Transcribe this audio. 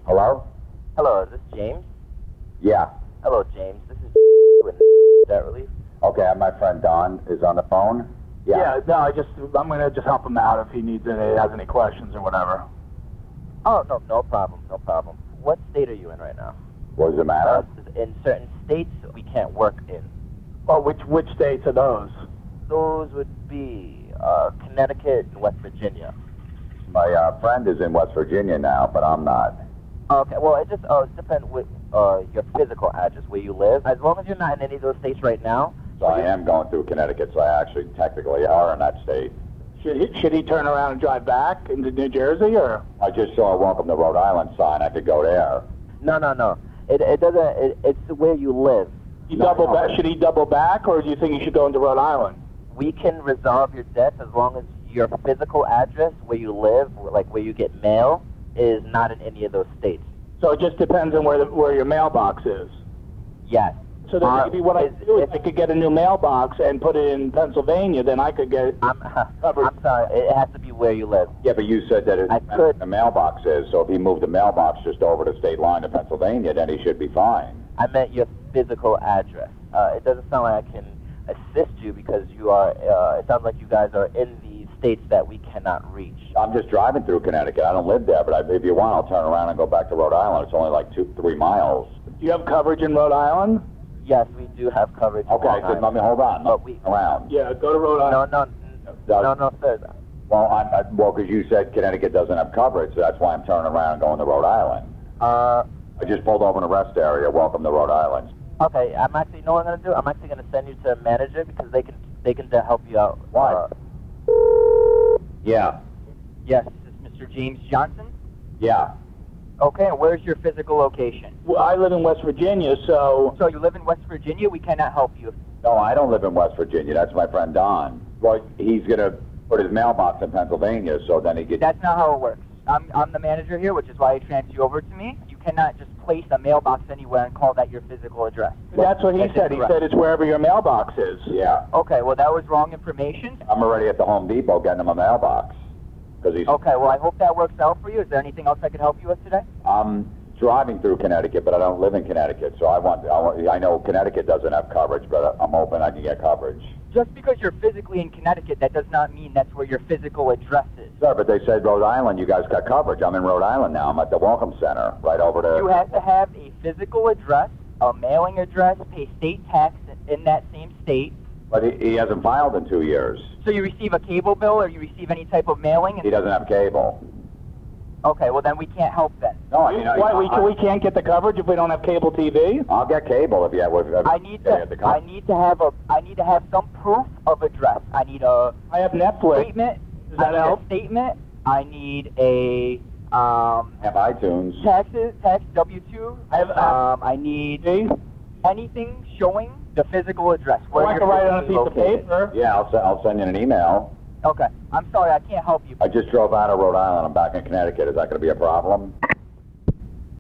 Hello? Hello, is this James? Yeah. Hello, James. This is with Debt Relief. Okay, my friend Don is on the phone. Yeah, no, I'm gonna just help him out if he needs any, has any questions or whatever. Oh, no problem, no problem. What state are you in right now? What does it matter? In certain states, we can't work in. Well, which states are those? Those would be Connecticut and West Virginia. My friend is in West Virginia now, but I'm not. Okay, well, it depends with your physical address, where you live. As long as you're not in any of those states right now. So I am going through Connecticut, so I actually technically are in that state. Should he turn around and drive back into New Jersey, or? I just saw a Welcome to Rhode Island sign. I could go there. No. It doesn't. It's where you live. Should he double back, or do you think he should go into Rhode Island? We can resolve your debts as long as your physical address, where you live, like where you get mail, is not in any of those states. So it just depends on where your mailbox is. Yes. So then maybe what I do is I could get a new mailbox and put it in Pennsylvania, then I could get covered. I'm sorry, it has to be where you live. Yeah, but you said that the mailbox is, so if he moved the mailbox just over the state line to Pennsylvania, then he should be fine. I meant your physical address. It doesn't sound like I can assist you because you are, it sounds like you guys are in the states that we cannot reach. I'm just driving through Connecticut. I don't live there, but if you want, I'll turn around and go back to Rhode Island. It's only like 2-3 miles. Do you have coverage in Rhode Island? Yes, we do have coverage. Okay, so let me hold on. But we around. Yeah, go to Rhode Island. No, sir. Well, because you said Connecticut doesn't have coverage, so that's why I'm turning around and going to Rhode Island. I just pulled over in a rest area. Welcome to Rhode Island. Okay, I'm actually, you know what I'm gonna do? I'm actually gonna send you to a manager because they can help you out. Why? Yeah. Yes, this is Mr. James Johnson. Yeah. Okay, and where's your physical location? Well, I live in West Virginia, so... So you live in West Virginia? We cannot help you. No, I don't live in West Virginia. That's my friend Don. Well, he's going to put his mailbox in Pennsylvania, so then he gets... That's not how it works. I'm the manager here, which is why I transferred you over to me. You cannot just place a mailbox anywhere and call that your physical address. That's what he said. He said it's wherever your mailbox is. Yeah. Okay, well, that was wrong information. I'm already at the Home Depot getting him a mailbox. He's... Okay, well, I hope that works out for you. Is there anything else I could help you with today? I'm driving through Connecticut, but I don't live in Connecticut, so I know Connecticut doesn't have coverage, but I'm hoping I can get coverage. Just because you're physically in Connecticut, that does not mean that's where your physical address is. Sir, but they said Rhode Island, you guys got coverage. I'm in Rhode Island now. I'm at the Welcome Center, right over to... You have to have a physical address, a mailing address, pay state tax in that same state. But he hasn't filed in 2 years. So you receive a cable bill or you receive any type of mailing? He doesn't have cable. Okay, well then we can't help then. No, Why, we can't get the coverage if we don't have cable TV? I'll get cable if you have... I need to have some proof of address. I need a... I have Netflix. Statement. Does that help? A statement. I need a... have iTunes. Tax W-2. I need anything showing the physical address. Well, I can write it on a piece of paper. Yeah, I'll send you an email. Okay. I'm sorry, I can't help you. I just drove out of Rhode Island. I'm back in Connecticut. Is that going to be a problem?